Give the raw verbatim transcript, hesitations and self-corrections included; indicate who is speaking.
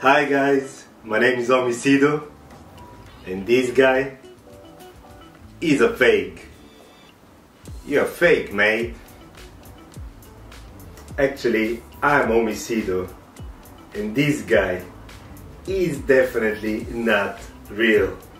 Speaker 1: Hi guys, my name is Homicido and this guy is a fake. You're fake, mate. Actually, I'm Homicido and this guy is definitely not real.